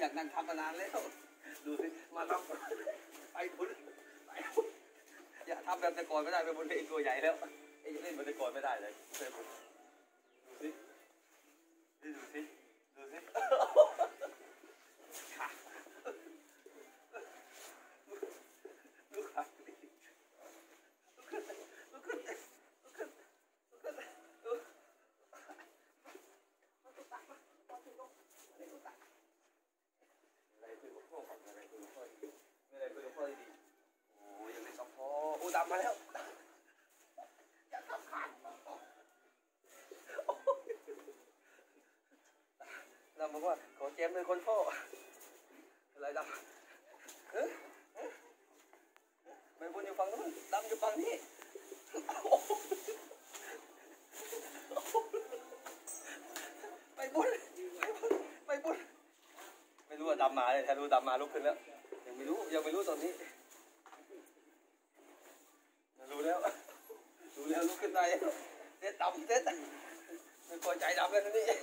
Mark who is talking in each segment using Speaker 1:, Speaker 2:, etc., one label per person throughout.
Speaker 1: อยากนั่งทับมานานแล้วดูสิมาทำไปบุญอย่าทำแบบแต่ก่อนไม่ได้ไปบุญเองตัวใหญ่แล้วไอ้เล่นแบบแต่ก่อนไม่ได้เลยดูสิดูสิดูสิขาดูขาดำมาแล้วอย่าทำขาดดำบอกว่าขอแจมเลยคนพ่ออะไรดำไปบนอยู่ฝั่งนู้นดำอยู่ฝั่งนี้ไปบุญไปบุญไม่รู้ว่าดำมาเลยถ้ารู้ดำมาลุกขึ้นแล้วยังไม่รู้ตอนนี้รู้แล้วลุกขึ้นได้เด็ดดำเด็ดไม่พอใจดำเลยนะนี่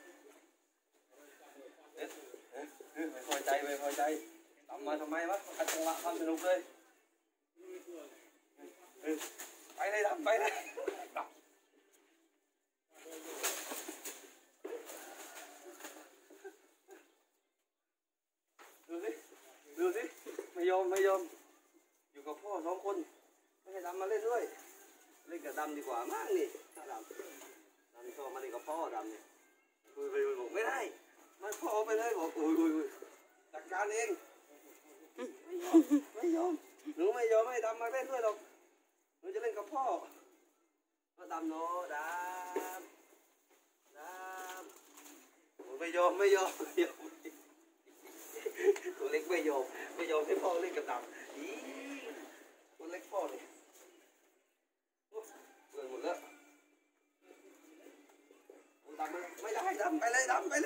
Speaker 1: เด็ดไม่พอใจดำมาทำไมวะขัดจังหวะความสนุกเลยไปเลยดำไปเลยดูสิไม่ยอมอยู่กับพ่อ2 คนไม่ให้ดำมาเล่นด้วยเล่นกับดำดีกว่ามั้งนี่ถ้าดำชอบมาเล่นกับพ่อดำเนี่ยคุยไปบอกไม่ได้ไม่พ่อไปเลยบอกอุ้ยจัดการเองไม่ยอมหนูไม่ยอมให้ดำมาเล่นด้วยหรอกหนูจะเล่นกับพ่อก็ดำโนดำไม่ยอมตัวเล็กไม่ยอมให้พ่อเล่นกับดำอีตัวเล็กพ่อเนี่ยเกินหมดแล้วดำไม่ได้ดำไปเลยดำไม่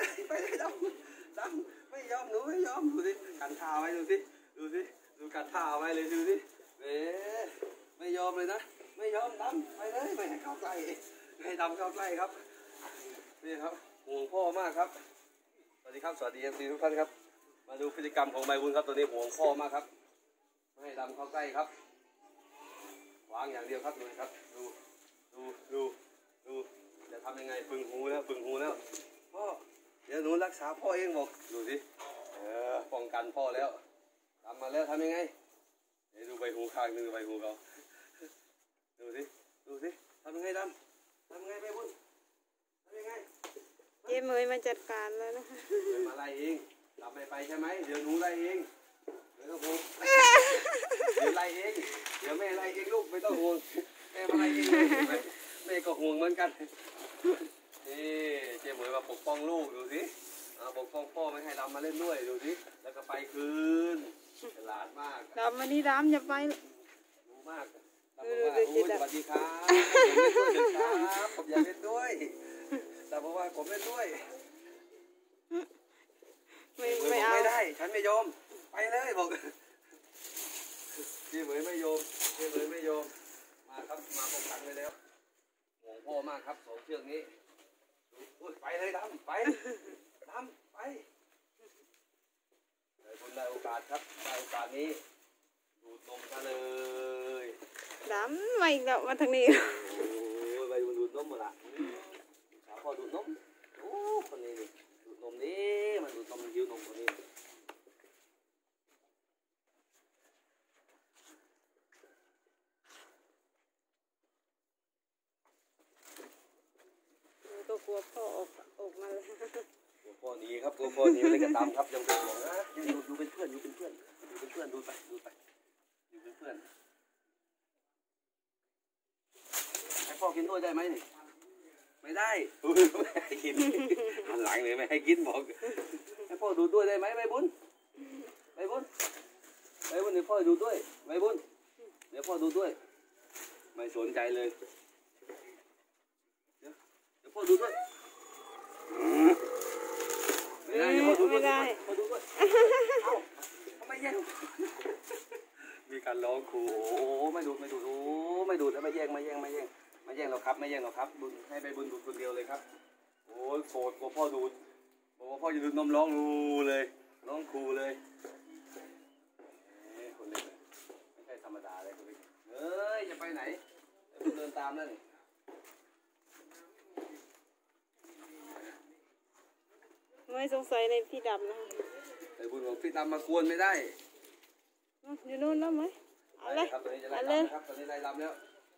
Speaker 1: ยอมหนูไม่ยอมดูสิกันท่าไว้ดูกันท่าไว้เลยดูสิไม่ยอมเลยนะไม่ยอมดำไปเลยไม่ให้เข้าใกล้ให้ดำเข้าใกล้ครับนี่ครับห่วงพ่อมากครับสวัสดีครับสวัสดีทุกท่านครับมาดูพฤติกรรมของใบบุญครับตัวนี้ห่วงพ่อมากครับไม่ให้ดำเข้าใกล้ครับวางอย่างเดียวครับดูครับดูจะทำยังไงปึงหูแล้วพ่อเดี๋ยวหนูรักษาพ่อเองบอกดูสิป้องกันพ่อแล้วทำมาแล้วทำยังไงเดี๋ยวดูใบหูข้างนึงใบหูเขาดูสิทำยังไงดำทำยังไงใบบุญทำยังไง
Speaker 2: เย้เมยมาจัดการแล้วนะคะ
Speaker 1: มาไล่เองดำไม่ไปใช่ไหมเดี๋ยวหนูไล่เองไม่ต้องห่วงเดี๋ยวไล่เองเดี๋ยวแม่ไล่เองลูกไม่ต้องห่วงแม่มาไล่เองแม่ก็ห่วงเหมือนกันนี่เจ๊เหมยมาปกป้องลูกดูสิปกป้องพ่อไม่ให้ดำมาเล่นด้วยดูสิแล้วก็ไปคืนฉลาดมาก
Speaker 2: ดำมานี่ดำอย่าไป
Speaker 1: รู้มากดำบอกว่าสวัสดีครับผมอยากเล่นด้วยดำบอกว่าผมเล่นด้วย
Speaker 2: ไม่เอา
Speaker 1: ไม่ได้ฉันไม่ยอมไปเลยบอกเจ๊เหมยไม่ยอมมาครับมาป้องกันเลยแล้วห่วงพ่อมากครับ2 เชือกนี้ไปเลยดำไปได้โอกาสครับได้โอกาสนี้ดูดนมกันเลย
Speaker 2: ดำไม่เดี๋ยวมาทางนี้
Speaker 1: โอ้ยไปดูดนมหมดละสาวพ่อดูดนมโอ้คนนี้ดูดนมนี่มันดูดนมหิวนมคนนี้
Speaker 2: ก็กลัวพ่อออกมาเลย
Speaker 1: พ่อหนีครับพ่อหนีเลยก็ตามครับยังเป็นห่วงนะอยู่เป็นเพื่อนดูไปอยู่เป็นเพื่อนให้พ่อกินด้วยได้ไหมนี่ไม่ได้ไม่ให้กินหันหลังเลยไม่ให้กินบอกให้พ่อดูด้วยได้ไหมใบบุญเดี๋ยวพ่อดูด้วยใบบุญเดี๋ยวพ่อดูด้วยไม่สนใจเลยเดี๋ยวพ่อดูด้วย
Speaker 2: ไม่ได้
Speaker 1: เอ้าทำไมแย่งมีการร้องครูโอ้ไม่ดูโอ้ไม่ดูแล้วไม่แย่งเราครับบุญให้ไปบุญดูคนเดียวเลยครับโอ้โกรธกลัวพ่อดูบอกว่าพ่อจะดูนมร้องรูเลยน้องครูเลยคนเล็กเลยไม่ใช่ธรรมดาเลยคนเล็กเฮ้ยจะไปไหนเดินตามนั่นนี่
Speaker 2: ไม่สงสัยในพี่ดำนะคะ
Speaker 1: ไอ้บุญบอกพี่ดำมากวนไม่ได้
Speaker 2: อยู่นู่นแล้วไหมเอาเลย
Speaker 1: ครับตอนนี้จะไล่
Speaker 2: เอาเลย
Speaker 1: ดำนะครับตอนนี้ไล่ดำแล้ว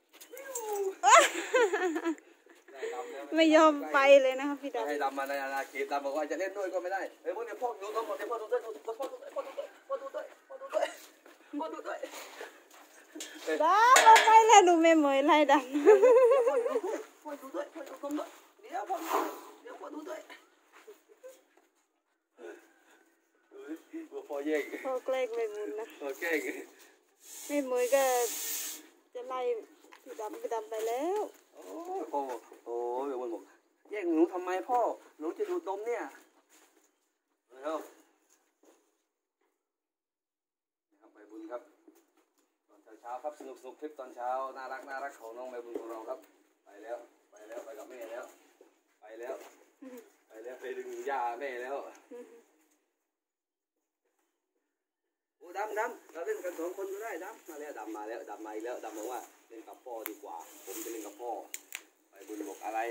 Speaker 1: ไล่ดำแล้ว
Speaker 2: ไม่ยอมไปเลยนะคะพี่ดำ
Speaker 1: ให้ดำมาในอาณาเขตดำบอกว่าจะเล่นด้วยก็ไม่ได้เฮ้ยพวกเนี่ยพ่อดูทั้งหมดเนี่ยพ่อดูด้วยพ่อดูด้วยพ่อดูด้วยพ่อดูด้วยพ่อดูด้วยพ่อดูด้วย
Speaker 2: ดำเราไปแล้วดูแม่เหมยไล่ดำ
Speaker 1: พ่อดูด้วยพ่อดูผมด้วยเดี๋ยวพ่อดูด้วยดูพ่อแย่ง
Speaker 2: พ่อแกล้งเลยบุญนะ
Speaker 1: พ่อแกล้ง
Speaker 2: แม่เหมยก็จะไล่พี่ดำไปแล้ว
Speaker 1: โอ้โหเดี๋ยวบนบอกแย่งหนูทำไมพ่อหนูจะดูดนมเนี่ยนะครับใบบุญครับตอนเช้าครับสนุกคลิปตอนเช้าน่ารักของน้องใบบุญของเราครับไปแล้วไปกับแม่แล้วไปไปดึงย่าแม่แล้วโอ้ดำเราเล่นกัน2 คนก็ได้ดำมาแล้วดำมาอีกแล้วดำบอกว่าเล่นกับพ่อดีกว่าผมจะเล่นกับพ่อใบบุญบอกอะไร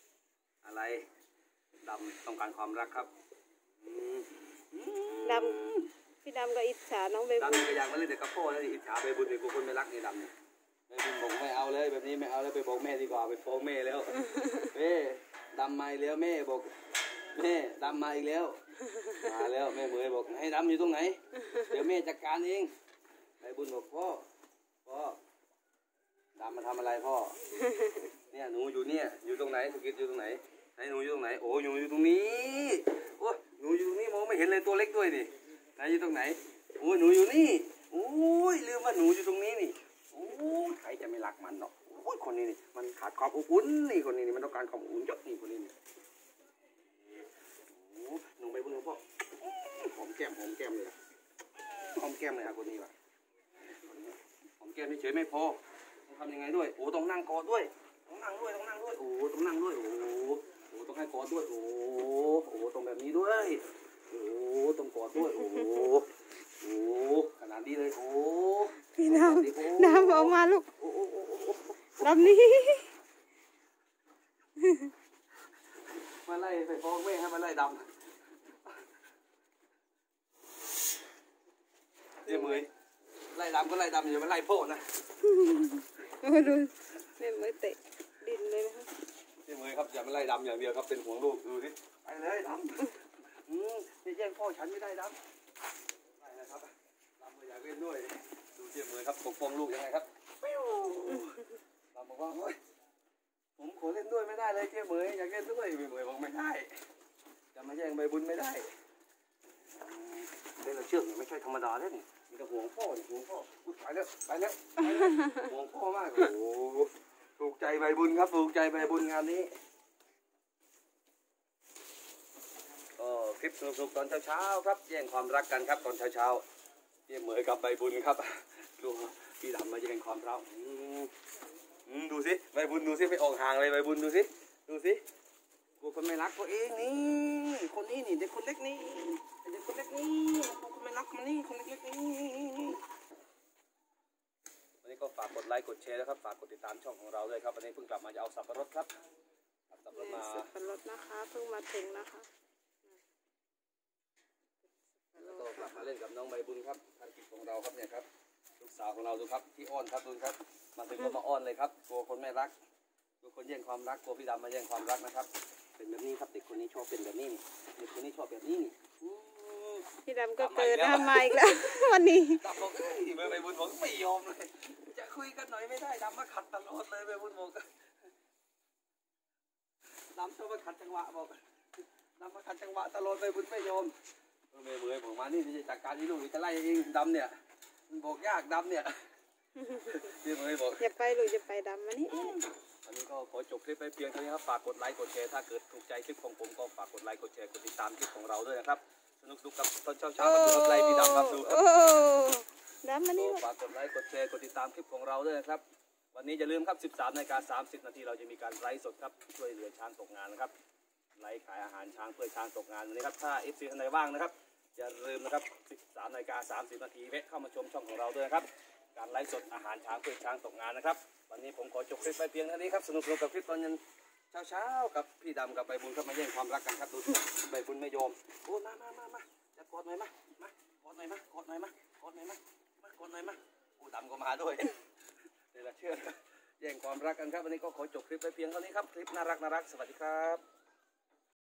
Speaker 1: ดำต้องการความรักครับ
Speaker 2: ดำพี่ดำก็อิจฉาน้องใบบุญ
Speaker 1: ดำก็อยากมาเล่นแต่กับพ่อแล้วอิจฉาใบบุญนี่กูคนไม่รักนี่ดำเนี่ยใบบุญบอกไม่เอาเลยแบบนี้ไม่เอาแล้วไปบอกแม่ดีกว่าไปฟ้องแม่แล้วแม่ดำมาอีกแล้วแม่บอกแม่ดำมาอีกแล้วมาแล้วแม่เหมยบอกให้ดำอยู่ตรงไหนเดี๋ยวแม่จัดการเองใบบุญบอกพ่อดำมาทำอะไรพ่อเนี่ยหนูอยู่เนี่ยอยู่ตรงไหนสุกิตอยู่ตรงไหนไหนหนูอยู่ตรงไหนโอ้หนูอยู่ตรงนี้โอ้หนูอยู่ตรงนี้มองไม่เห็นเลยตัวเล็กด้วยนี่ไหนอยู่ตรงไหนโอ้หนูอยู่นี่โอ้ยลืมว่าหนูอยู่ตรงนี้นี่โอ้ใครจะไม่รักมันหรอกโอ้ยคนนี้นี่มันขาดความอบอุ่นนี่คนนี้นี่มันต้องการความอบอุ่นเยอะนี่คนนี้นี่โอ้หนูไปบนหัวพ่อหอมแก้มเลยอะหอมแก้มเลยอะคนนี้ว่ะหอมแก้มเฉยๆไม่พอต้องทำยังไงด้วยโอ้ต้องนั่งกอดด้วยต้องนั่งด้วยโอ้ต้องนั่งด้วยโอ้ต้องให้กอดด้วยโอ้ต้องแบบนี้ด้วยโอ้ต้องกอดด้วยโอ้ขนาดนี้เลยโอ้
Speaker 2: พี่ดำออกมาลูกดำนี่
Speaker 1: มาไล่ไปฟ้องแม่ให้มาไล่ดำเดี๋ยวมือไล่ดำก็ไล่ดำอย่ามาไล่พ่อนะ
Speaker 2: โอ้ดูแม่เหมยเตะดินเลยนะคะ
Speaker 1: เดี๋ยวมือครับอย่ามาไล่ดำอย่างเดียวครับเป็นห่วงลูกดูสิไปเลยดำจะแย่งพ่อฉันไม่ได้ดำไปนะครับดำก็อยากเล่นด้วยดูเดี๋ยวมือครับปกป้องลูกยังไงครับดำบอกว่าเฮ้ยผมขอเล่นด้วยไม่ได้เลยเจ้าเหมยอยากเล่นด้วยเหมยบอกไม่ได้จะมาแย่งใบบุญไม่ได้เล่นเราเชือกนี่ไม่ใช่ธรรมดาเลยนี่มีแต่ห่วงพ่อห่วงพ่อไปแล้วห่วงพ่อมากโอ้ถูกใจใบบุญครับถูกใจใบบุญงานนี้คลิปสนุกๆตอนเช้าๆครับแย่งความรักกันครับตอนเช้าๆเจ้าเหมยกับใบบุญครับดูพี่ดำมาแย่งความรักดูสิใบบุญดูสิไปออกห่างเลยใบบุญดูสิกลัวคนไม่รักตัวเองนี่คนนี้นี่เด็กคนเล็กนี่เด็กคนเล็กนี่กลัวคนไม่รักมันนี่คนเล็กๆนี่วันนี้ก็ฝากกดไลค์กดแชร์นะครับฝากกดติดตามช่องของเราด้วยครับวันนี้เพิ่งกลับมาจะเอาสับปะรดครับสับปะรดมา
Speaker 2: สับปะรดนะคะเพิ่งมาถึงนะคะ
Speaker 1: แล้วก็กลับมาเล่นกับน้องใบบุญครับภารกิจของเราครับเนี่ยครับลูกสาวของเราดูครับที่อ้อนครับดูครับมาถึงก็มาอ้อนเลยครับกลัวคนไม่รักกลัวคนแย่งความรักกลัวพี่ดำมาแย่งความรักนะครับเป็นแบบนี้ครับเด็กคนนี้ชอบเป็นแบบนี้เด็กคนนี้ชอบแบบนี้
Speaker 2: พี่ดำก็เกิดทำมาอีกแล้ว วันนี้
Speaker 1: ดำบอกเอ้ยใบบุญบอกไม่ยอมเลยจะคุยกันหน่อยไม่ได้ดำมาขัดตลอดเลยใบบุญบอกดำชอบมาขัดจังหวะบอกดำมาขัดจังหวะตลอดใบบุญไม่ยอมเมื่อยผมมานี่จะจัดการที่ลูกจะไล่เองดำเนี่ยมันบอกยากดำเนี่ยพี่เมื่อยบอก
Speaker 2: อย่าไปลูกอย่าไปดำมานี่
Speaker 1: อันนี้ก็ขอจบคลิปไปเพียงเท่านี้ครับฝากกดไลค์กดแชร์ถ้าเกิดถูกใจคลิปของผมก็ฝากกดไลค์กดแชร์กดติดตามคลิปของเราด้วยนะครับสนุกกับตอนเช้าๆกับรถไล่พี่ดำครับดูครับ
Speaker 2: ดำมานี่
Speaker 1: ฝากกดไลค์กดแชร์กดติดตามคลิปของเราด้วยนะครับวันนี้อย่าลืมครับ 13:30 นาทีเราจะมีการไลฟ์สดครับช่วยเหลือช้างตกงานนะครับไลฟ์ขายอาหารช้างเพื่อช้างตกงานวันนี้ครับถ้า FC ท่านใดว่างนะครับ
Speaker 3: อย่าลืมนะครับ 13:30 น.แวะเข้ามาชมช่องของเราด้วยนะครับการไลฟ์สดอาหารช้างเพื่อช้างตกงานนะครับวันนี้ผมขอจบคลิปไปเพียงเท่านี้ครับสนุกกับคลิปตอนเย็นเช้ากับพี่ดำกับใบบุญครับมาแย่งความรักกันครับดูใบบุญไม่ยอมโอ้มาจะกอดหน่อยมากอดหน่อยมากอดหน่อยมากอดหน่อยมากอดหน่อยมาโอ้ดำก็มาด้วยเดี๋ยวเราเชื่อแย่งความรักกันครับวันนี้ก็ขอจบคลิปไปเพียงเท่านี้ครับคลิปน่ารักสวัสดีครับ